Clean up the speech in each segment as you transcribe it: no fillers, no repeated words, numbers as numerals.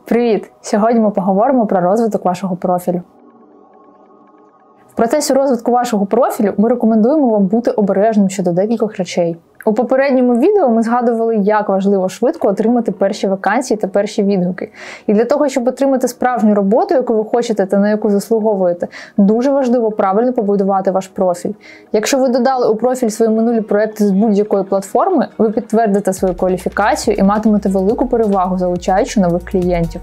Привіт! Сьогодні ми поговоримо про розвиток вашого профілю. В процесі розвитку вашого профілю ми рекомендуємо вам бути обережним щодо декількох речей. У попередньому відео ми згадували, як важливо швидко отримати перші вакансії та перші відгуки. І для того, щоб отримати справжню роботу, яку ви хочете та на яку заслуговуєте, дуже важливо правильно побудувати ваш профіль. Якщо ви додали у профіль свої минулі проекти з будь-якої платформи, ви підтвердите свою кваліфікацію і матимете велику перевагу, залучаючи нових клієнтів.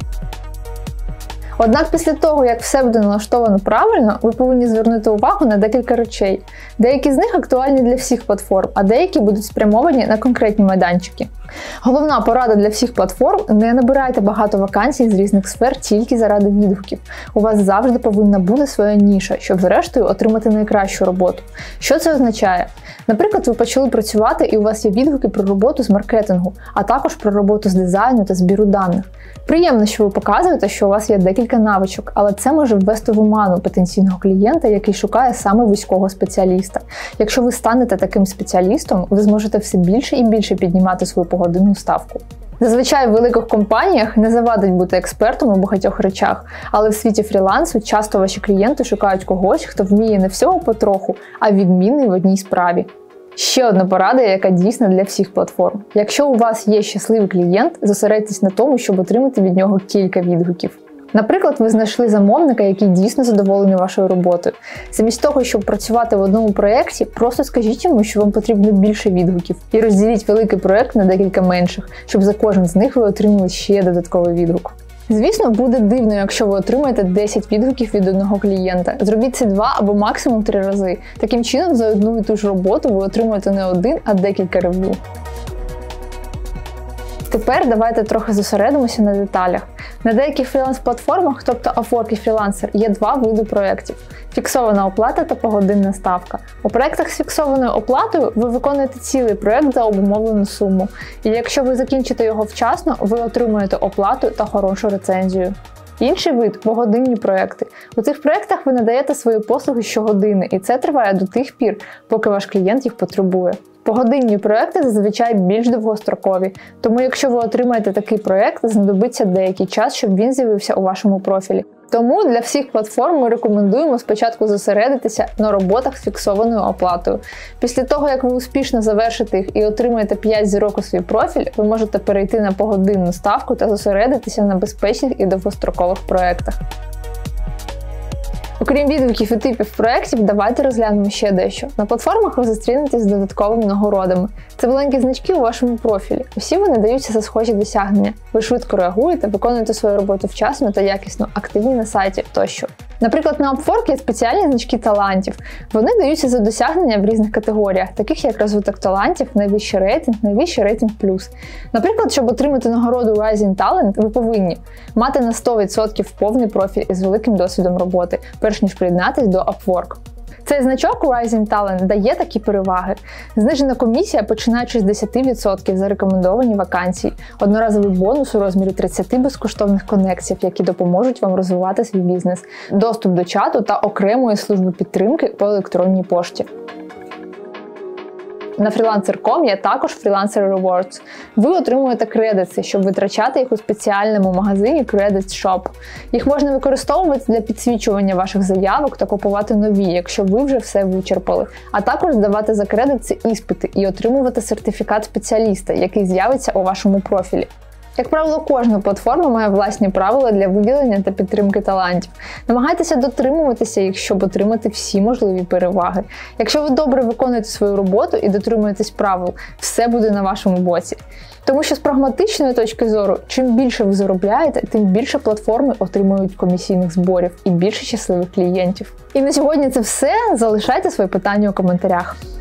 Однак після того, як все буде налаштовано правильно, ви повинні звернути увагу на декілька речей. Деякі з них актуальні для всіх платформ, а деякі будуть спрямовані на конкретні майданчики. Головна порада для всіх платформ – не набирайте багато вакансій з різних сфер тільки заради відгуків. У вас завжди повинна бути своя ніша, щоб зрештою отримати найкращу роботу. Що це означає? Наприклад, ви почали працювати і у вас є відгуки про роботу з маркетингу, а також про роботу з дизайну та збіру даних. Приємно, що ви показуєте, що у вас є декілька навичок, але це може ввести в оману потенційного клієнта, який шукає саме вузького спеціаліста. Якщо ви станете таким спеціалістом, ви зможете все більше і більше піднімати свою погодинну ставку. Зазвичай в великих компаніях не завадить бути експертом у багатьох речах, але в світі фрілансу часто ваші клієнти шукають когось, хто вміє не всього потроху, а відмінний в одній справі. Ще одна порада, яка дійсна для всіх платформ. Якщо у вас є щасливий клієнт, зосередьтесь на тому, щоб отримати від нього кілька відгуків. Наприклад, ви знайшли замовника, який дійсно задоволений вашою роботою. Замість того, щоб працювати в одному проєкті, просто скажіть йому, що вам потрібно більше відгуків. І розділіть великий проєкт на декілька менших, щоб за кожен з них ви отримали ще додатковий відгук. Звісно, буде дивно, якщо ви отримаєте 10 відгуків від одного клієнта. Зробіть це 2 або максимум 3 рази. Таким чином, за одну і ту ж роботу ви отримуєте не один, а декілька рев'ю. Тепер давайте трохи зосередимося на деталях. На деяких фріланс-платформах, тобто Upwork і Freelancer, є 2 види проєктів – фіксована оплата та погодинна ставка. У проєктах з фіксованою оплатою ви виконуєте цілий проєкт за обумовлену суму. І якщо ви закінчите його вчасно, ви отримуєте оплату та хорошу рецензію. Інший вид – погодинні проєкти. У цих проєктах ви надаєте свої послуги щогодини, і це триває до тих пір, поки ваш клієнт їх потребує. Погодинні проєкти зазвичай більш довгострокові, тому якщо ви отримаєте такий проєкт, знадобиться деякий час, щоб він з'явився у вашому профілі. Тому для всіх платформ ми рекомендуємо спочатку зосередитися на роботах з фіксованою оплатою. Після того, як ви успішно завершите їх і отримаєте 5 зірок у свій профіль, ви можете перейти на погодинну ставку та зосередитися на безпечних і довгострокових проєктах. Окрім відгуків і типів проєктів, давайте розглянемо ще дещо. На платформах ви зустрінетесь з додатковими нагородами. Це маленькі значки у вашому профілі. Усі вони даються за схожі досягнення. Ви швидко реагуєте, виконуєте свою роботу вчасно та якісно, активні на сайті тощо. Наприклад, на Upwork є спеціальні значки талантів. Вони даються за досягнення в різних категоріях, таких як розвиток талантів, найвищий рейтинг плюс. Наприклад, щоб отримати нагороду Rising Talent, ви повинні мати на 100% повний профіль із великим досвідом роботи, перш ніж приєднатись до Upwork. Цей значок Rising Talent дає такі переваги. Знижена комісія, починаючи з 10% за рекомендовані вакансії, одноразовий бонус у розмірі 30 безкоштовних коннексів, які допоможуть вам розвивати свій бізнес, доступ до чату та окремої служби підтримки по електронній пошті. На Freelancer.com є також Freelancer Rewards. Ви отримуєте кредити, щоб витрачати їх у спеціальному магазині Credit Shop. Їх можна використовувати для підсвічування ваших заявок та купувати нові, якщо ви вже все вичерпали. А також здавати за кредити іспити і отримувати сертифікат спеціаліста, який з'явиться у вашому профілі. Як правило, кожна платформа має власні правила для виділення та підтримки талантів. Намагайтеся дотримуватися їх, щоб отримати всі можливі переваги. Якщо ви добре виконуєте свою роботу і дотримуєтесь правил, все буде на вашому боці. Тому що з прагматичної точки зору, чим більше ви заробляєте, тим більше платформи отримують комісійних зборів і більше щасливих клієнтів. І на сьогодні це все. Залишайте свої питання у коментарях.